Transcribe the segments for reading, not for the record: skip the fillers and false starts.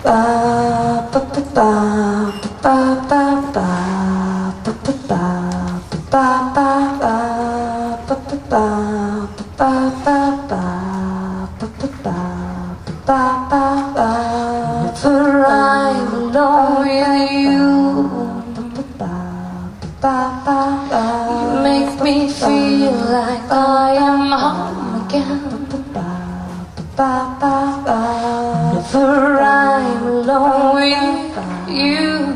I'm alone with you. You make me feel like I am home again. Whenever I'm alone with you,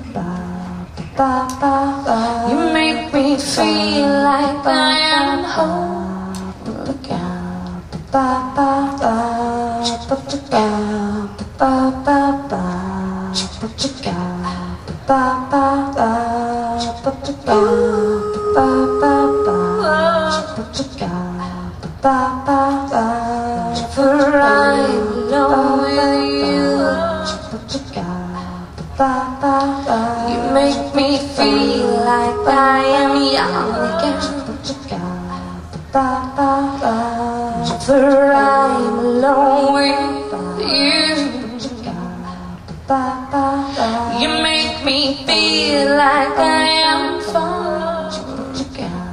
you make me feel like I am home again. For I'm alone with you, you make me feel like I am young again. For I'm alone with you, you make me feel like I am far again.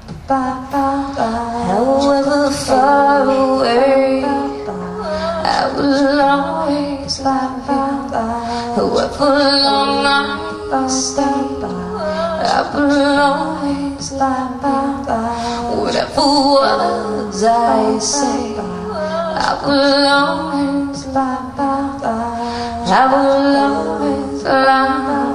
However far away, I will always love you. However long I stay, I will always love you. Whatever words I say, I will always love you. I will always love you.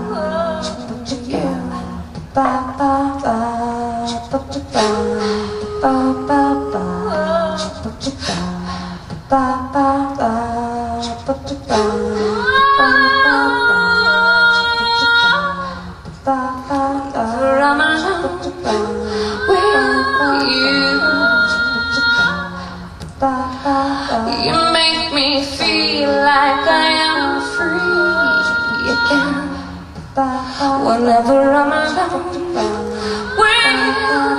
For I'm alone with you, you make me feel like I am free again. Whenever I'm alone with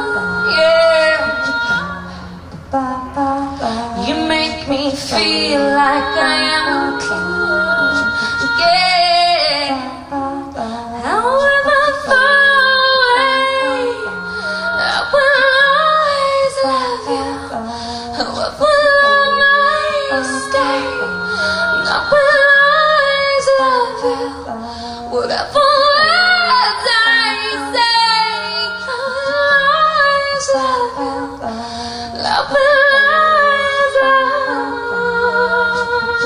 you, you make me feel like I am king. Yeah. However far away, I will always love you. However long I stay, I will always love you. Whatever words I say, I will always love you. I will always love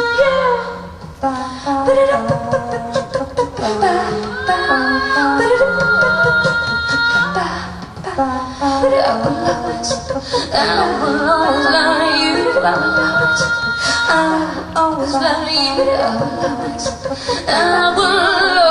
you. And I will always love you. I will always love you. And I will